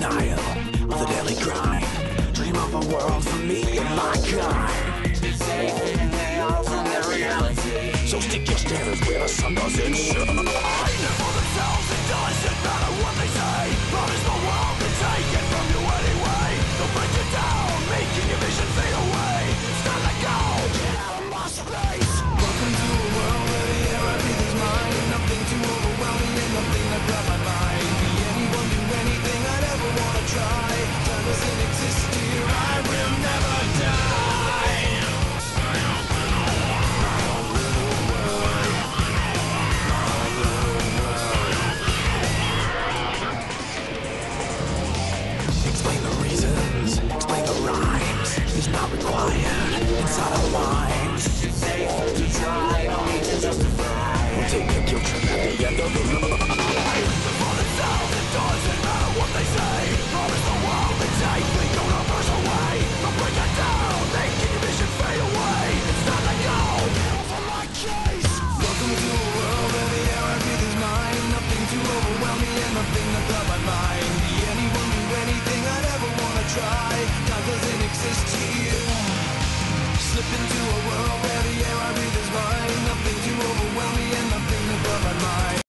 denial of the daily grind. Dream of a world for me and my kind. Safe in their alternate reality. So stick your standards where the sun doesn't shine. Live for themselves, it doesn't matter what they say. Promise the world to take it from you anyway. They'll break you down, making your vision fade away. It's time to go, get out of my space. Welcome to a world where the air I breathe is mine. Nothing too overwhelming and nothing to grab my mind. Be anyone, do anything I'd ever wanna try. Time doesn't exist here, I will never die. Explain the reasons, explain the rhymes. It's not required inside our minds. It's safe to try, no need to justify. We'll take a guilt trip at the end of the line. For themselves, it doesn't matter what they say. Promise the world to take, we don't numbers away. They'll break it down, making your vision fade away. It's time to go, get off of my case. Welcome to a world where the air I breathe is mine. Nothing to overwhelm me and nothing to cloud my mind. Be anyone, do anything I'd ever wanna try. Time doesn't exist here.